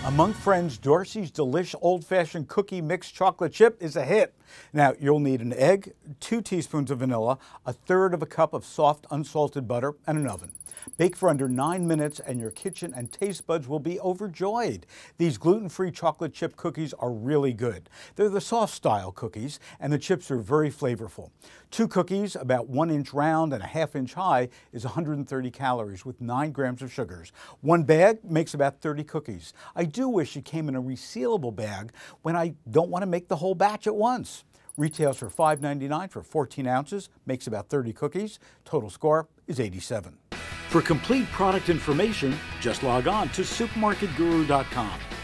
Among friends, Dorsey's Delish Old-Fashioned Cookie Mixed Chocolate Chip is a hit. Now, you'll need an egg, 2 teaspoons of vanilla, 1/3 of a cup of soft unsalted butter, and an oven. Bake for under 9 minutes and your kitchen and taste buds will be overjoyed. These gluten-free chocolate chip cookies are really good. They're the soft style cookies and the chips are very flavorful. 2 cookies, about 1 inch round and a 1/2 inch high, is 130 calories with 9 grams of sugars. 1 bag makes about 30 cookies. I do wish it came in a resealable bag when I don't want to make the whole batch at once. Retails for $5.99 for 14 ounces, makes about 30 cookies. Total score is 87. For complete product information, just log on to supermarketguru.com.